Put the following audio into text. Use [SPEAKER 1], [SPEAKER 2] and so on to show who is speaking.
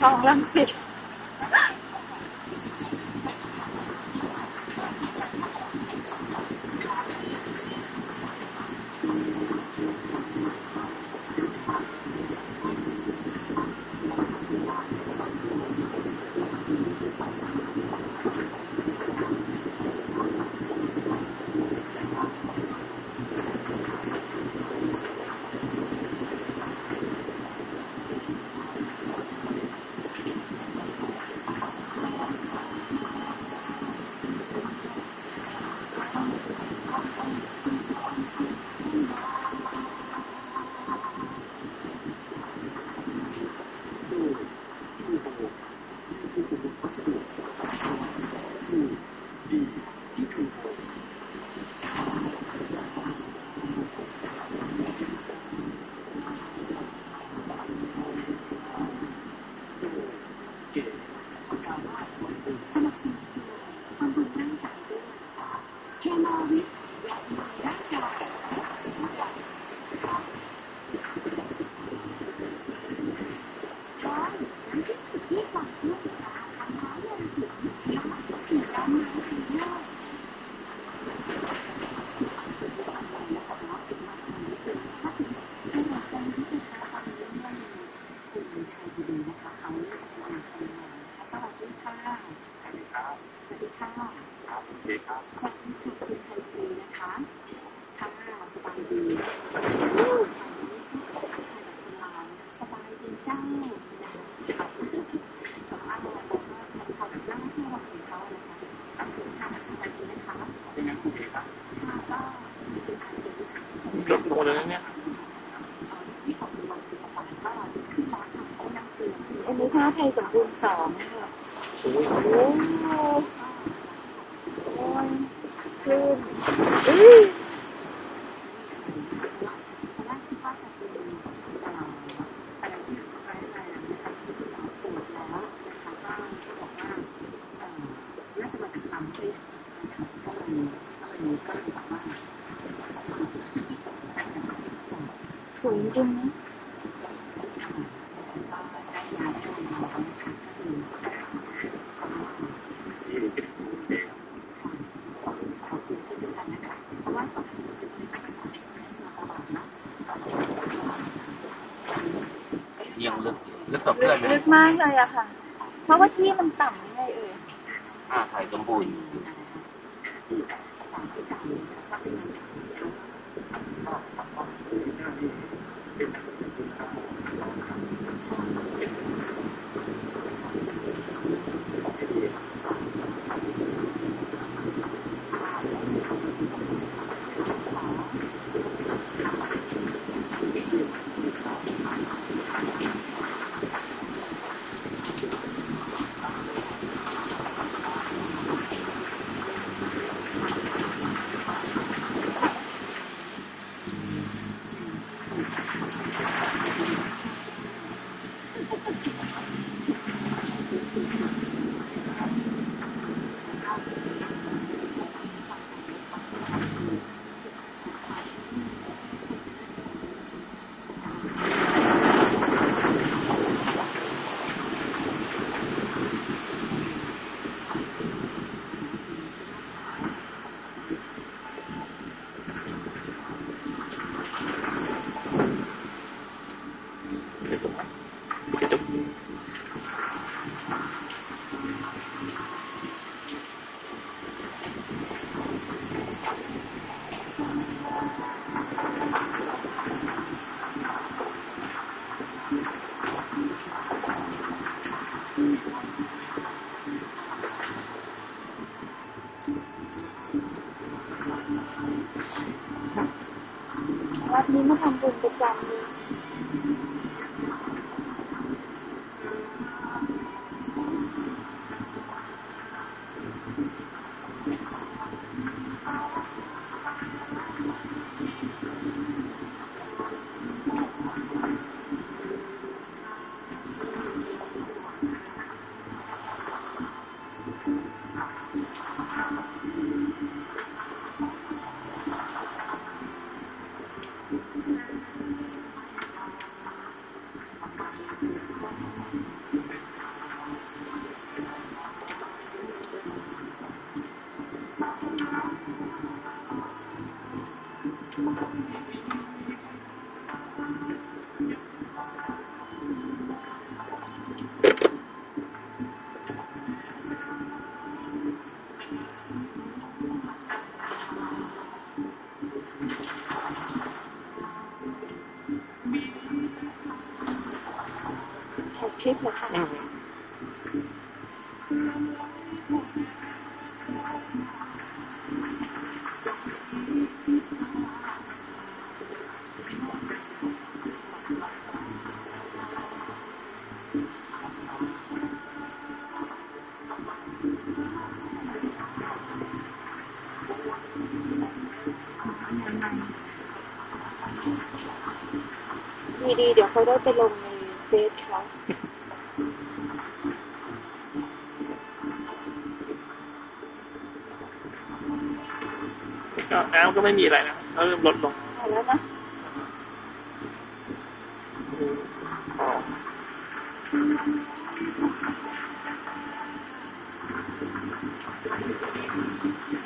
[SPEAKER 1] องรังสิต
[SPEAKER 2] สนับสนุนบำรุงร่างกายด้วยเคมาวิทยาร่างกายสมุนไพรร้อนน้ำพริกสุกี้กล่องลูกปลาทำน้ำลงสีน้ำมันสีดำน้ำสีเลือดดีนะคะเขาเรียกว่าเป็นสวัสดีค่ะสวัสดีครับสวัสดีค่ะครับโอเคครับสวัสดีค่ะคุณชัยปรีนะคะค่ะสบายดีสบายดีคุณลาวสบายดีเจ้านะคะแต่ว่าเราทำนั่งที่วันของเขานะคะค่ะสบายดีนะคะเป็นไงคุณเอครับค่ะก็คือทางเจริญทางลดลงเลยนะเนี่ยที่ของเราคือประมาณก็ขึ้นมาทำเขานั่งเจือ
[SPEAKER 1] อันนี้ผ้าไทยสมบูรณ์2ค่ะโอ้โหโอ้ยคลื่น
[SPEAKER 2] ตอนแรกคิดว่าจะเป็นอะไรที่ร้ายแรงนะคะที่คุณหมอตรวจแล้วนะคะก็บอกว่าน่าจะมาจากความเครียดนะคะก็เลยแบบว่า
[SPEAKER 1] สวยจริงนะ
[SPEAKER 3] ยังลึกต่อเพื่อนเลย
[SPEAKER 1] ลึกมากเลยอะค่ะเพราะว่าที่มันต่ำยังไง
[SPEAKER 3] ถ่ายสมบูรณ์
[SPEAKER 1] วัดนี้มาทำบุญประจำเลยถ่ายคลิปเหรอคะ ดีๆเดี๋ยวเขาได้ไปลงในเฟซเขา
[SPEAKER 4] ก็น้ำก็ไม่มีอะไรนะเริ่มลดลง
[SPEAKER 1] เอาแล้วนะ
[SPEAKER 4] อ๋อ